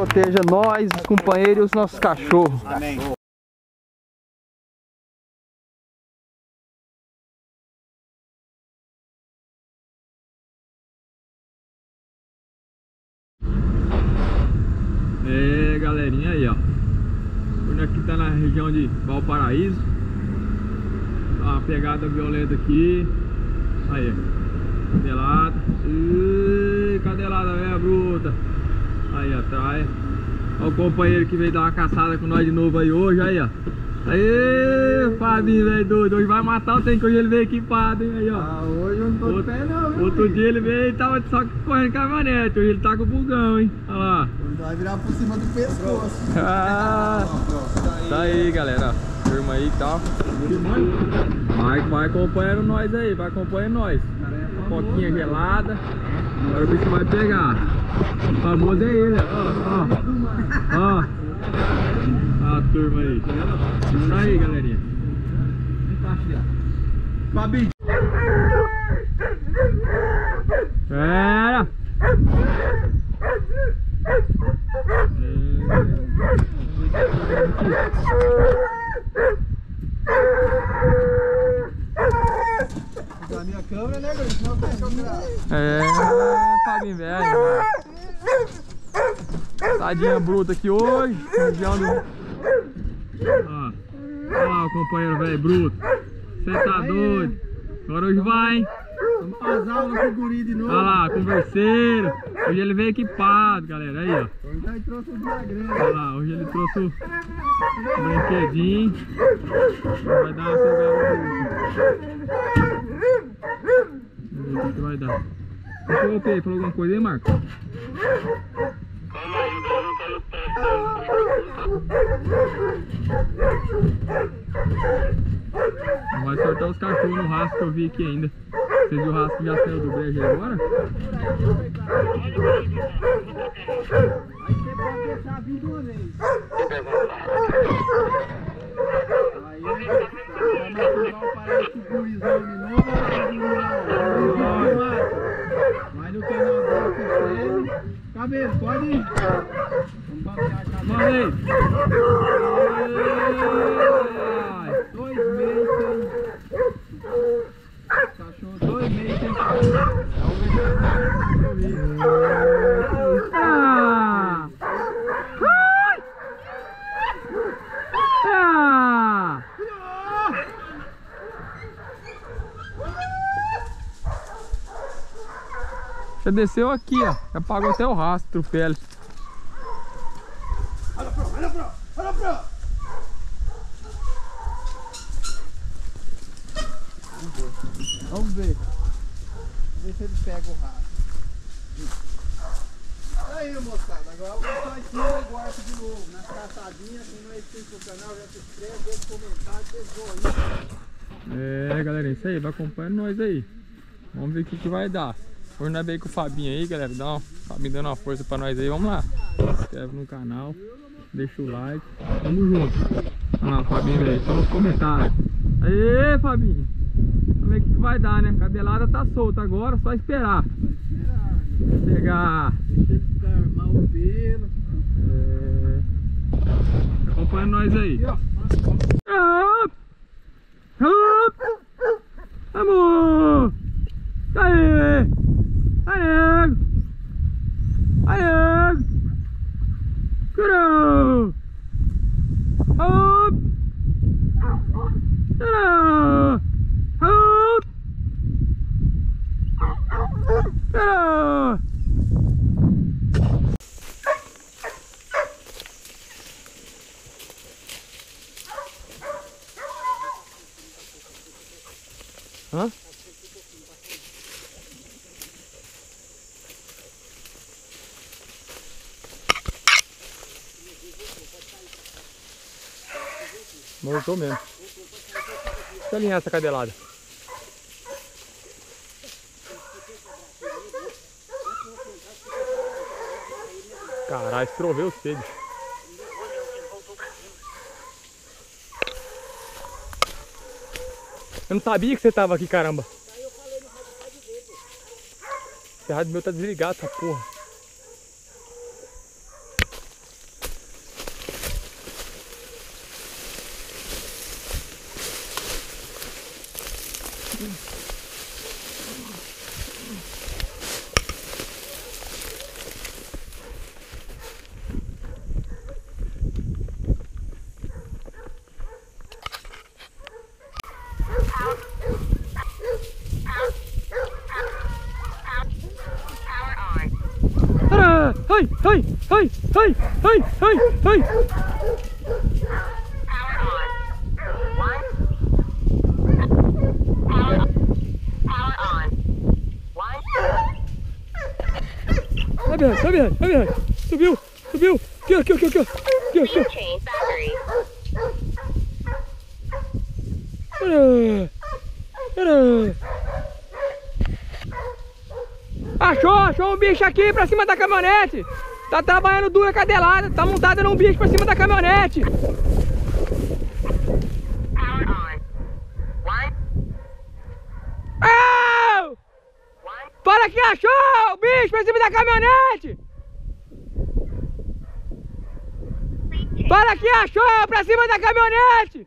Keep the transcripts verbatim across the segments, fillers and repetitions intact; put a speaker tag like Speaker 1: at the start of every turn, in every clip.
Speaker 1: proteja nós, os companheiros e os nossos cachorros.
Speaker 2: Amém.
Speaker 3: É, galerinha aí, ó. Quando aqui tá na região de Valparaíso. Tá uma pegada violenta aqui. Aí, cadelada. Ih, cadelada, velha bruta. Aí atrás. Olha o companheiro que veio dar uma caçada com nós de novo aí hoje, aí, ó. Aê, Fabinho, velho doido. Hoje vai matar o trem que hoje ele veio equipado, hein, aí, ó.
Speaker 2: Ah, hoje eu não tô
Speaker 3: outro,
Speaker 2: de pé não, viu?
Speaker 3: Outro dia ele veio e tava só correndo caminhonete. Hoje ele tá com o bugão, hein. Olha lá.
Speaker 2: Vai virar por cima do pescoço.
Speaker 3: Ah, tá aí, galera. Turma aí e tal. Vai, vai acompanhando nós aí, vai acompanhando nós. Coquinha gelada. Agora o bicho vai pegar. O famoso é ele, ó. Ó. Ó. A turma aí. Tá aí, galerinha.
Speaker 2: Fabinho.
Speaker 3: Pera.
Speaker 2: A minha câmera, né, Gris? Não tem como tirar.
Speaker 3: É, Fabinho velho. Tadinha bruta aqui hoje. Região do... Ó, olha lá o companheiro velho bruto. Você tá doido? Agora hoje vai, hein?
Speaker 2: Vamos fazer aula com o guri de novo.
Speaker 3: Olha lá, converseiro. Hoje ele veio equipado, galera. Aí, ó.
Speaker 2: Hoje ele trouxe o diagrama.
Speaker 3: Olha lá, hoje ele trouxe o brinquedinho. Vai dar uma pegada. Vamos ver o que vai dar. Você coloquei, falou alguma coisa aí, Marco? Não vai soltar os cachorros no rastro que eu vi aqui ainda. Vocês viram o rastro que já saiu do brejo aí agora?
Speaker 2: Aí você pode deixar a vir de uma vez. Aí ele vai natural, parece o gurizão de novo. Vai no canal dele que escreve. Cabelo, pode ir. Vamos bater a cabeça.
Speaker 3: Manda aí!
Speaker 2: Dois meses sem... Cachorro, dois meses sem cachorro.
Speaker 3: Ah! Ah! Já desceu aqui, ó. Já apagou até o rastro, pele.
Speaker 2: Olha pra, olha pra, olha pra. Vamos ver. Vamos ver. Vamos ver se ele pega o rastro. Aí, moçada. Agora eu vou só em cima e guardo de novo. Nas caçadinhas, quem não é inscrito no canal, já se inscreve, deixa comentário, deixa joinha.
Speaker 3: É, galera, é isso aí. Vai acompanhando nós aí. Vamos ver o que, que vai dar. Hoje nós veio com o Fabinho aí, galera. Dá uma, Fabinho dando uma força pra nós aí. Vamos lá. Se inscreve no canal. Deixa o like. Tamo junto. Olha lá, Fabinho aí. Só nos comentários. Aê, Fabinho. Vamos ver o que, que vai dar, né? A cabelada tá solta agora, só esperar.
Speaker 2: Vai esperar.
Speaker 3: Pegar.
Speaker 2: Deixa ele desarmar o pelo.
Speaker 3: É... Acompanhando nós aí. Up! Up! Vamos! Aê! Aê! Aê! Curou! Up! Curou! Up! Curou! Hã? Voltou mesmo. Deixa eu alinhar essa cadelada. Caralho, estroveu o cedo. Eu não sabia que você tava aqui, caramba. Esse rádio meu tá desligado, essa porra. Ai, ai, ai, ai, ai, ai, ai. Vai, Bianca, vai, Bianca, vai, Bianca. Subiu, subiu. Aqui, aqui, aqui, aqui, aqui, aqui. Para, para. Achou, achou um bicho aqui pra cima da caminhonete. Tá trabalhando dura cadelada, tá montada num bicho pra cima da caminhonete. Oh! Fala que achou o bicho pra cima da caminhonete. Fala que achou pra cima da caminhonete.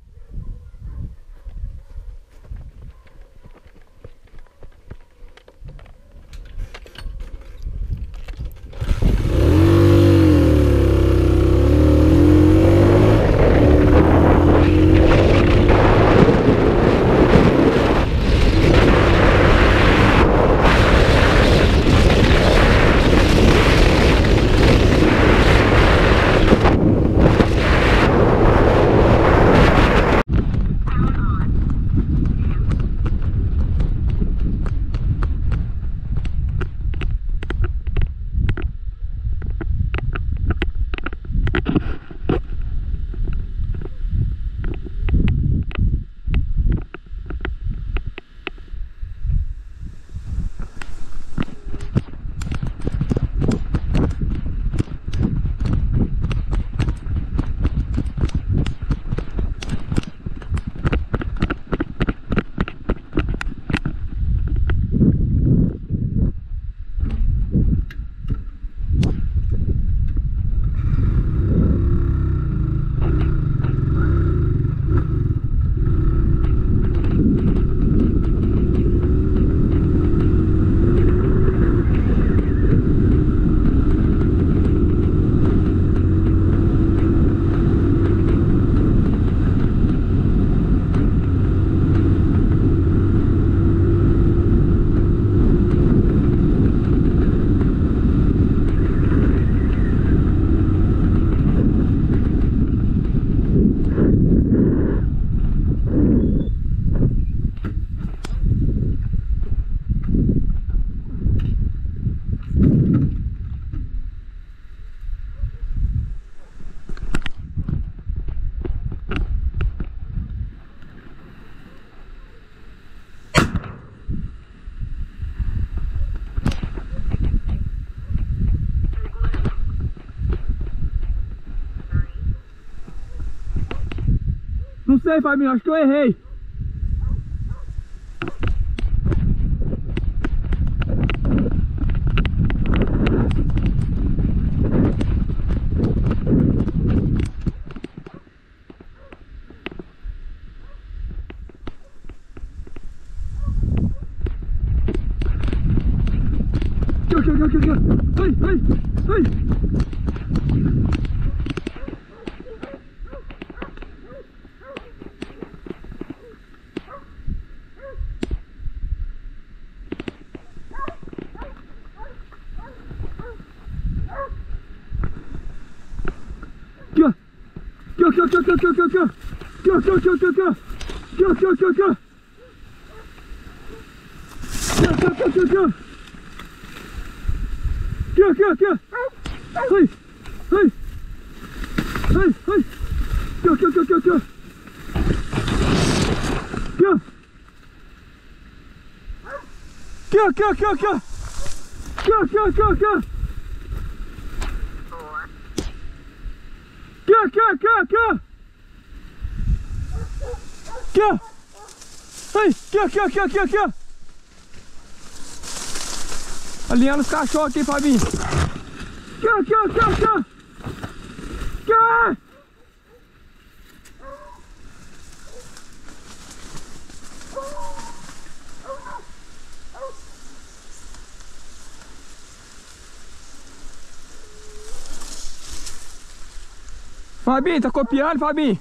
Speaker 3: Não sei, Fabinho, acho que eu errei. Aqui, aqui, aqui, aqui, aqui. Ai, ai, ai. Aqui, aqui, aqui, aqui, aqui, aqui, aqui, aqui, aqui, aqui, aqui, aqui, aqui, aqui, aqui, aqui, aqui, aqui, ai, ai, ai, ai, aqui, aqui, aqui, aqui, aqui, aqui, aqui, aqui, aqui, aqui, aqui, aqui, aqui. Aqui, aqui, aqui, aqui. Aqui. Ai, aqui, aqui, aqui, aqui, aqui. Alinhando os cachorros aqui, Fabinho. Aqui, aqui, aqui, aqui. Aqui. Fabinho, tá copiando, Fabinho?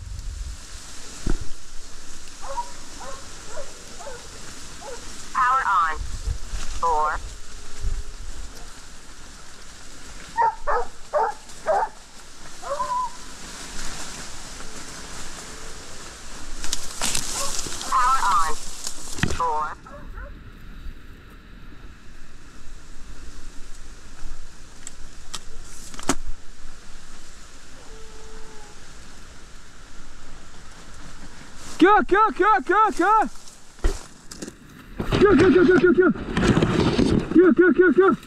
Speaker 4: Power on. Four. Power on. Four.
Speaker 3: Aqui, ó, aqui, ó, aqui, ó, aqui, ó, aqui, ó. Aqui, aqui, aqui, aqui, aqui, aqui, aqui, aqui, aqui, aqui, aqui.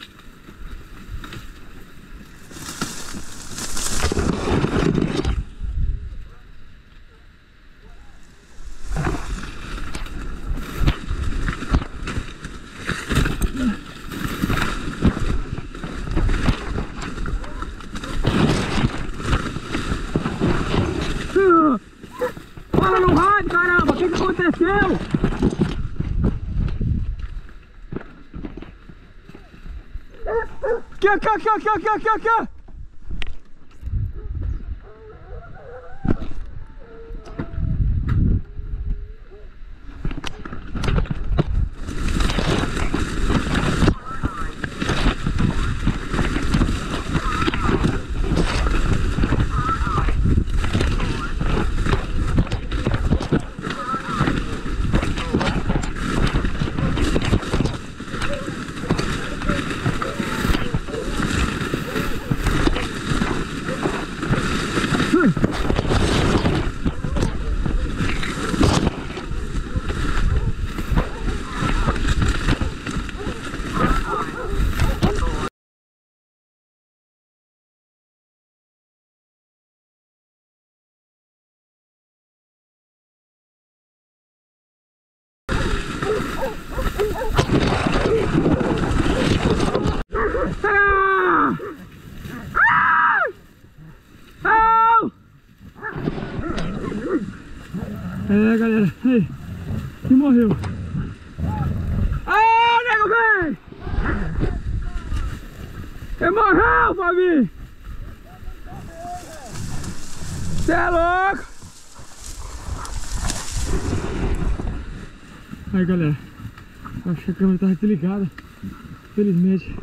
Speaker 3: Fala no rádio, caramba, o que que aconteceu? Aqui, aqui, aqui, aqui, aqui, aqui, aqui. Ah! Ah! Ah! É, galera, aí, que morreu. Ah, nego, velho! Ele morreu, Fabi! Cê é louco! Aí, galera, acho que a câmera tá desligada, felizmente.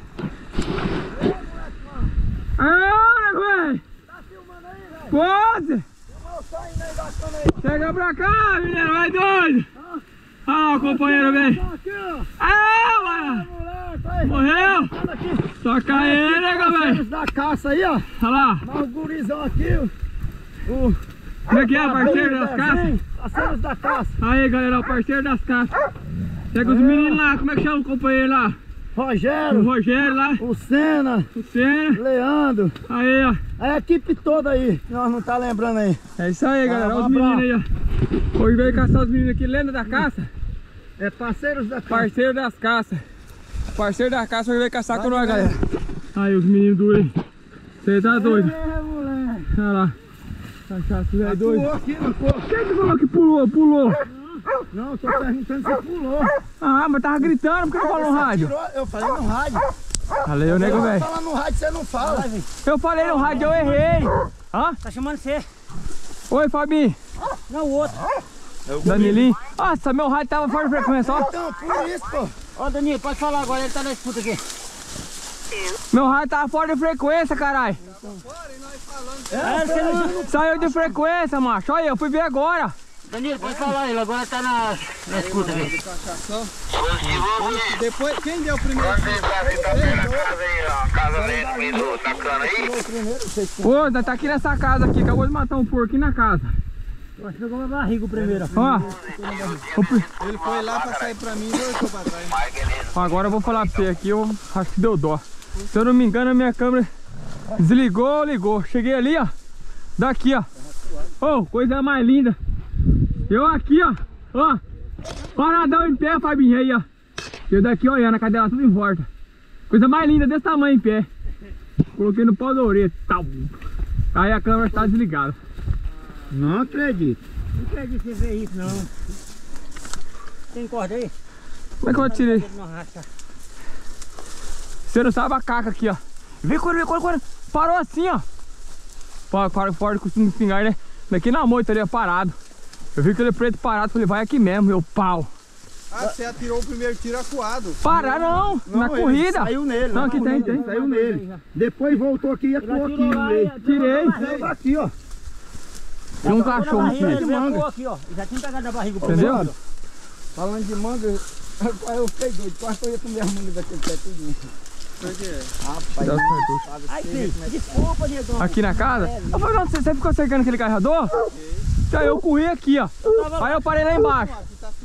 Speaker 3: Ah, nego, velho!
Speaker 2: Tá filmando aí, velho?
Speaker 3: Pode!
Speaker 2: Filmou o saindo aí da cana aí.
Speaker 3: Chega pra cá, menino, vai doido! Ah, o companheiro, velho!
Speaker 2: Aqui, ó.
Speaker 3: Ah, mano!
Speaker 2: Moleque, aí.
Speaker 3: Morreu!
Speaker 2: Olha aqui.
Speaker 3: Toca ele, nego, velho!
Speaker 2: Parceiros da caça aí, ó.
Speaker 3: Olha lá!
Speaker 2: Mas o gurizão aqui, o... o
Speaker 3: Como é que é, parceiro das caças?
Speaker 2: Parceiros da caça.
Speaker 3: Aí, galera, o parceiro das caças. Pega os meninos lá, como é que chama o companheiro lá? O
Speaker 2: Rogério,
Speaker 3: Rogério lá,
Speaker 2: o Senna,
Speaker 3: o Senna.
Speaker 2: Leandro.
Speaker 3: Aí, ó.
Speaker 2: A equipe toda aí, que nós não tá lembrando aí.
Speaker 3: É isso aí, galera.
Speaker 2: Ah,
Speaker 3: Olha os
Speaker 2: um
Speaker 3: meninos aí, ó. Hoje veio caçar os meninos aqui, lenda da caça.
Speaker 2: É parceiros da caça.
Speaker 3: Parceiro das caças. Parceiro da caça hoje veio caçar com nós, galera. Aí, os meninos duros aí. Você tá doido?
Speaker 2: É, moleque.
Speaker 3: Olha lá. Cachaça, velho, doido.
Speaker 2: Pulou aqui na cor.
Speaker 3: Quem que falou que pulou? Pulou.
Speaker 2: Não, tô perguntando se pulou.
Speaker 3: Ah, mas tava gritando, por que não falou no rádio?
Speaker 2: Tirou, eu falei no rádio.
Speaker 3: Valeu, nego, velho.
Speaker 2: Fala no rádio, você não fala.
Speaker 3: Eu falei no rádio, eu errei. Hã?
Speaker 5: Tá chamando você?
Speaker 3: Oi, Fabi.
Speaker 5: Não, o outro.
Speaker 3: Danilinho. Nossa, meu rádio tava fora de frequência, ó.
Speaker 2: Então, por isso, pô.
Speaker 5: Ó, Danilo, pode falar agora, ele tá na escuta aqui.
Speaker 3: Meu rádio tava fora de frequência, caralho.
Speaker 5: É, você não...
Speaker 3: Saiu de frequência, macho. Olha aí, eu fui ver agora.
Speaker 5: Danilo, pode falar, ele agora tá na, na escuta aqui.
Speaker 2: Depois, quem deu o primeiro?
Speaker 3: Ô, nós tá aqui nessa casa aqui. Acabou de matar um porco aqui na casa.
Speaker 5: Eu acho que pegou uma barriga o primeiro.
Speaker 3: Ó.
Speaker 2: Ele foi lá pra sair pra mim e voltou pra trás.
Speaker 3: Agora eu vou falar pra você aqui, eu acho que deu dó. Se eu não me engano, a minha câmera desligou ou ligou. Cheguei ali, ó. Daqui, ó. Ô, coisa mais linda. Eu aqui, ó. Ó. Paradão em pé, Fabinho, aí, ó. Eu daqui olhando, a cadela tudo em volta. Coisa mais linda desse tamanho em pé. Coloquei no pau da orelha. Tal. Aí a câmera está desligada.
Speaker 2: Não acredito.
Speaker 5: Não acredito que você vê isso, não. Tem corda aí?
Speaker 3: Como é que eu tirei?
Speaker 5: Não racha.
Speaker 3: Você não sabe a caca aqui, ó. Vem, corre, vem, corre, corre. Parou assim, ó. fora, fora, fora com o espingarda, né? Daqui na moita ali, parado. Eu vi aquele preto parado, falei, vai aqui mesmo, meu pau.
Speaker 2: Ah, você atirou o primeiro tiro acuado.
Speaker 3: Parar não,
Speaker 2: Não,
Speaker 3: na
Speaker 2: ele
Speaker 3: corrida.
Speaker 2: Saiu nele.
Speaker 3: Não, aqui tem,
Speaker 2: ele
Speaker 3: tem.
Speaker 2: Saiu nele. Depois voltou aqui e atuou aqui no meio.
Speaker 3: Tirei.
Speaker 2: Saiu aqui, ó.
Speaker 3: Tem um cachorro aqui.
Speaker 5: Ele veio aqui, ó. Já tinha pegado na barriga.
Speaker 3: Entendeu?
Speaker 2: Falando de manga, eu fiquei doido. Quase que eu ia comer as mangas daquele pé tudo. Por quê? Rapaz,
Speaker 5: Ai, filho, desculpa, negão.
Speaker 3: Aqui na casa? Eu falei, não, você, você ficou cercando aquele carregador? Então eu corri aqui, ó. Aí eu parei lá embaixo.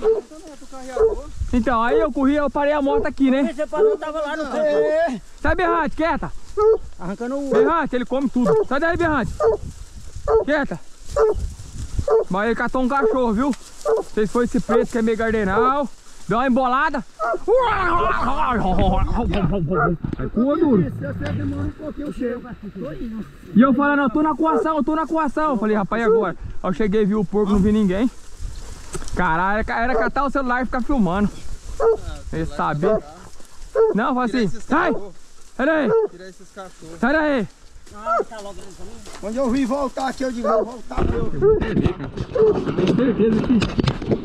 Speaker 3: Então, aí eu corri, eu parei a moto aqui, né?
Speaker 5: Você parou, tava lá no canto.
Speaker 3: Sai, Berrante, quieta.
Speaker 5: Arrancando o...
Speaker 3: Berrante, ele come tudo. Sai daí, Berrante. Quieta. Mas ele catou um cachorro, viu? Não sei se foi esse preto que é meio gardenal. Deu uma embolada. Aí cua duro. E eu falando, eu tô na coação, eu tô na coação. Eu falei, rapaz, e agora? Aí eu cheguei, vi o porco, não vi ninguém. Caralho, era catar o celular e ficar filmando. Ele sabia. Não, eu falei assim, sai! Sai daí!
Speaker 2: Tirar esses cachorros.
Speaker 3: Sai daí!
Speaker 2: Quando eu vi voltar aqui, eu digo, vou voltar.
Speaker 3: Tenho certeza que